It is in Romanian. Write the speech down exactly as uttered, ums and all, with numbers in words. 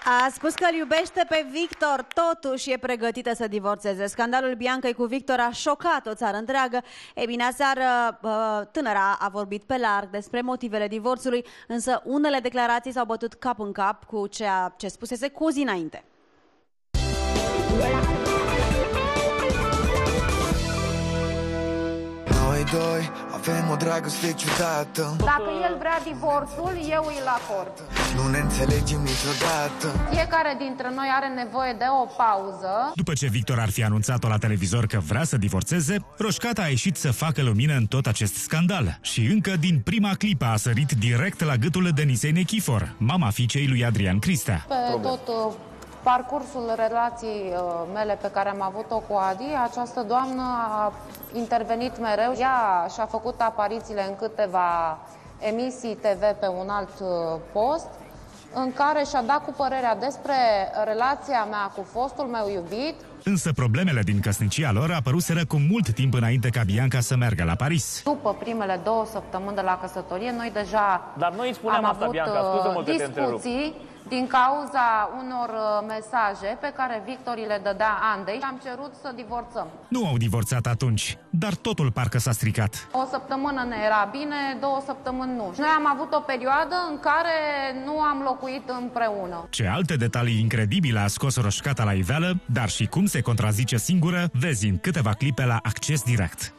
A spus că îl iubește pe Victor, totuși e pregătită să divorțeze. Scandalul Biancăi cu Victor a șocat o țară întreagă. Ei bine, aseară tânăra a vorbit pe larg despre motivele divorțului, însă unele declarații s-au bătut cap în cap cu ceea ce spusese cu o zi înainte. Noi doi avem o dragoste ciudată. Dacă el vrea divorțul, eu îl acord. Nu ne înțelegem niciodată. Fiecare dintre noi are nevoie de o pauză. După ce Victor ar fi anunțat-o la televizor că vrea să divorțeze, Roșcata a ieșit să facă lumină în tot acest scandal. Și încă din prima clipă a sărit direct la gâtul Denisei Nechifor, mama fiicei lui Adrian Cristea. Pe tot uh, parcursul relației uh, mele pe care am avut-o cu Adi, această doamnă a intervenit mereu. Ea și-a făcut aparițiile în câteva emisii T V pe un alt uh, post, în care și-a dat cu părerea despre relația mea cu fostul meu iubit. Însă problemele din căsnicia lor apăruseră cu mult timp înainte ca Bianca să meargă la Paris. După primele două săptămâni de la căsătorie, noi deja Dar noi spuneam am asta, avut Bianca, scuză-mă că te întrerup. discuții din cauza unor mesaje pe care Victor îi le dădea Andei. Am cerut să divorțăm. Nu au divorțat atunci, dar totul parcă s-a stricat. O săptămână ne era bine, două săptămâni nu. Noi am avut o perioadă în care nu am locuit împreună. Ce alte detalii incredibile a scos Roșcata la iveală, dar și cum se contrazice singură, vezi în câteva clipe la Acces Direct.